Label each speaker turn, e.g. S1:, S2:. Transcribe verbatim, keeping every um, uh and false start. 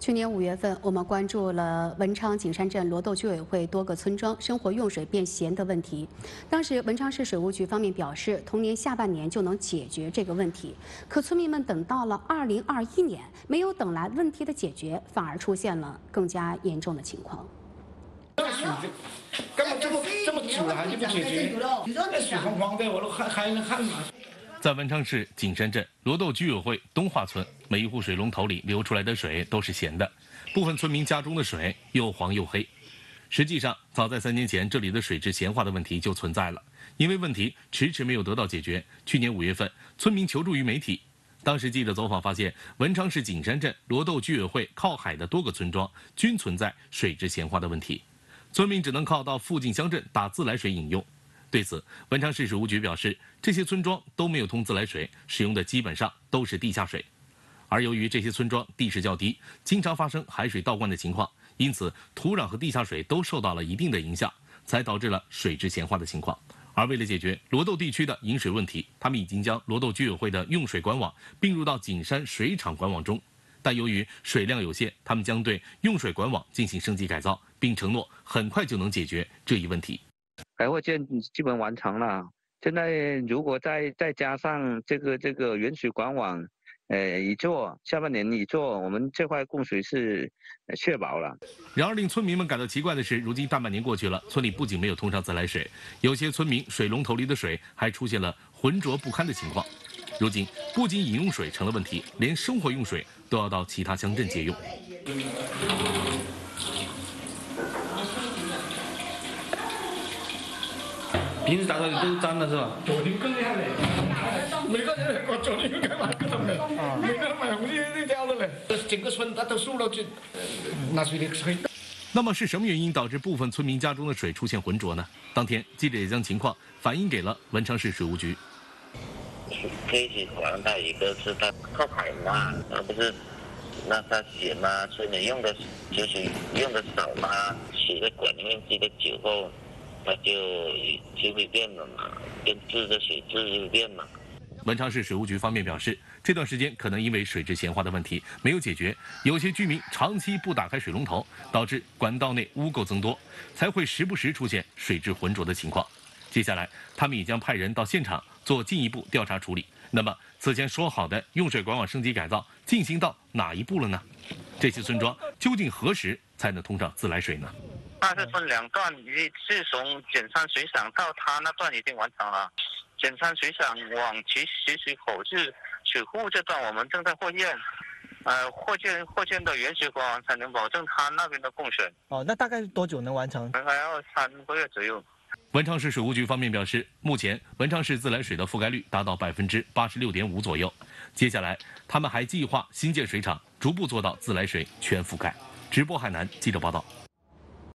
S1: 去年五月份，我们关注了文昌景山镇罗豆居委会多个村庄生活用水变咸的问题。当时文昌市水务局方面表示，同年下半年就能解决这个问题。可村民们等到了二零二一年，没有等来问题的解决，反而出现了更加严重的情况。
S2: 这水这干嘛这么这么久了还就不解决？那水黄黄的，我都还还能看嘛。
S3: 在文昌市景山镇罗豆居委会东化村，每一户水龙头里流出来的水都是咸的，部分村民家中的水又黄又黑。实际上，早在三年前，这里的水质咸化的问题就存在了，因为问题迟迟没有得到解决。去年五月份，村民求助于媒体，当时记者走访发现，文昌市景山镇罗豆居委会靠海的多个村庄均存在水质咸化的问题，村民只能靠到附近乡镇打自来水饮用。 对此，文昌市水务局表示，这些村庄都没有通自来水，使用的基本上都是地下水。而由于这些村庄地势较低，经常发生海水倒灌的情况，因此土壤和地下水都受到了一定的影响，才导致了水质咸化的情况。而为了解决罗豆地区的饮水问题，他们已经将罗豆居委会的用水管网并入到景山水厂管网中。但由于水量有限，他们将对用水管网进行升级改造，并承诺很快就能解决这一问题。
S4: 改货件基本完成了，现在如果再再加上这个这个原水管网，呃一做，下半年一做，我们这块供水是确保了。
S3: 然而令村民们感到奇怪的是，如今大半年过去了，村里不仅没有通上自来水，有些村民水龙头里的水还出现了浑浊不堪的情况。如今不仅饮用水成了问题，连生活用水都要到其他乡镇借用。
S2: 平时打扫的都是脏的是吧？昨天更厉害嘞，每个人我昨天干嘛各种的，每个人买红叶那条的嘞，整个村它都输了去拿水的水。
S3: 那么是什么原因导致部分村民家中的水出现浑浊呢？当天记者也将情况反映给了文昌市水务局。
S5: 这些管它一个是它靠海嘛，而不是那它咸嘛，所以你用的就是用的少嘛，洗的管里面积的久后。 它就就会变了嘛，变质的水质就变嘛。
S3: 文昌市水务局方面表示，这段时间可能因为水质咸化的问题没有解决，有些居民长期不打开水龙头，导致管道内污垢增多，才会时不时出现水质浑浊的情况。接下来，他们也将派人到现场做进一步调查处理。那么，此前说好的用水管网升级改造进行到哪一步了呢？这些村庄究竟何时才能通上自来水呢？
S5: 它是分两段，是从简山水厂到它那段已经完成了。简山水厂往其习水口是水库这段，我们正在扩建，呃，扩建扩建的原水管才能保证它那边的供水。
S6: 哦，那大概多久能完成？
S5: 大概要三个月左右。
S3: 文昌市水务局方面表示，目前文昌市自来水的覆盖率达到百分之八十六点五左右。接下来，他们还计划新建水厂，逐步做到自来水全覆盖。直播海南记者报道。